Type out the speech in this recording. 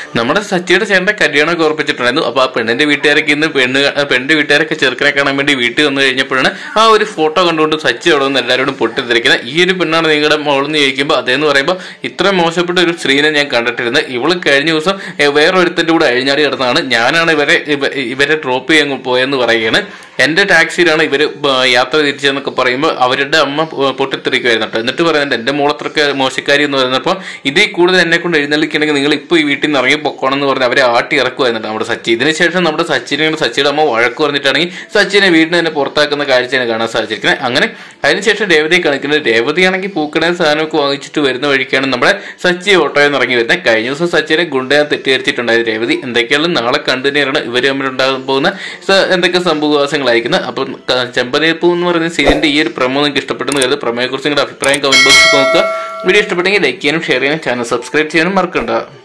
നമ്മുടെ സച്ചിയുടെ ചേട്ടന്റെ കല്യാണമൊക്കെ ഉറപ്പിച്ചിട്ടുണ്ടായിരുന്നു. അപ്പൊ ആ പെണ്ണിന്റെ വീട്ടുകാരൊക്കെ ഇന്ന് പെണ്ണിന്റെ വീട്ടുകാരൊക്കെ ചെറുക്കനെ കാണാൻ വേണ്ടി വീട്ടിൽ വന്നു കഴിഞ്ഞപ്പോഴാണ് ആ ഒരു ഫോട്ടോ കണ്ടുകൊണ്ട് സച്ചി അവിടെ നിന്ന് എല്ലാവരോടും പൊട്ടിത്തിരിക്കുന്നത്. ഈ ഒരു പെണ്ണാണ് നിങ്ങളുടെ മോളെന്ന് ചോദിക്കുമ്പോൾ അതേന്ന് പറയുമ്പോൾ ഇത്ര മോശപ്പെട്ട ഒരു സ്ത്രീനെ ഞാൻ കണ്ടിട്ടിരുന്നത്. ഇവള് കഴിഞ്ഞ ദിവസം വേറൊരുത്തന്റെ കൂടെ അഴിഞ്ഞാടി കിടന്നതാണ്. ഞാനാണ് ഇവരെ ഡ്രോപ്പ് ചെയ്യാൻ പോയെന്ന് പറയുകയാണ്. എന്റെ ടാക്സിയിലാണ് ഇവര് യാത്ര തിരിച്ചതെന്നൊക്കെ പറയുമ്പോൾ അവരുടെ അമ്മ പൊട്ടിത്തെറിക്കുമായിരുന്നു കേട്ടോ. എന്നിട്ട് പറയുന്നുണ്ട് എന്റെ മോളത്രക്ക് മോശക്കാരി എന്ന് പറയുന്നപ്പോൾ ഇതിൽ കൂടുതൽ എന്നെ കൊണ്ട് എഴുന്നള്ളിക്കണമെങ്കിൽ നിങ്ങൾ ഇപ്പോൾ ഈ വീട്ടിൽ നിന്ന് ഇറങ്ങി പൊക്കോണമെന്ന് പറഞ്ഞ് അവരെ ആട്ടി ഇറക്കുമായിരുന്നു നമ്മുടെ സച്ചി. ഇതിനുശേഷം നമ്മുടെ സച്ചിയുടെ അമ്മ വഴക്ക് പറഞ്ഞിട്ടാണെങ്കിൽ സച്ചിനെ വീട്ടിൽ തന്നെ പുറത്താക്കുന്ന കാഴ്ചയാണ് കാണാൻ സാധിച്ചിരിക്കുന്നത്. അങ്ങനെ അതിനുശേഷം രേവതിയെ കാണിക്കുന്നത്. രേവതിയാണെങ്കിൽ പൂക്കടയും സാധനമൊക്കെ വാങ്ങിച്ചിട്ട് വരുന്ന വഴിക്കാണ് നമ്മുടെ സച്ചി ഓട്ടോയിൽ നിന്ന് ഇറങ്ങി വരുന്നത്. കഴിഞ്ഞ ദിവസം സച്ചിനെ ഗുണ്ടയെ തെറ്റിദ്ധരിച്ചിട്ടുണ്ടായത് രേവതി. എന്തൊക്കെയാണ് നാളെ കണ്ടുതന്നെയാണ് ഇവർ തമ്മിലുണ്ടാകാൻ പോകുന്ന എന്തൊക്കെ സംഭവവാസങ്ങളായിരിക്കുന്നത്. അപ്പം ചെമ്പനീർപ്പൂ എന്ന് പറയുന്ന സീരിയലിന്റെ ഈ ഒരു പ്രമോ നിങ്ങൾക്ക് ഇഷ്ടപ്പെട്ടെന്ന് കരുതുന്നത്. പ്രമോയെക്കുറിച്ച് നിങ്ങളുടെ അഭിപ്രായം കമന്റ് ബോക്സിൽ നോക്കുക. വീഡിയോ ഇഷ്ടപ്പെട്ടെങ്കിൽ ലൈക്ക് ചെയ്യാനും ഷെയർ ചെയ്യാനും ചാനൽ സബ്സ്ക്രൈബ് ചെയ്യാനും മറക്കണ്ട.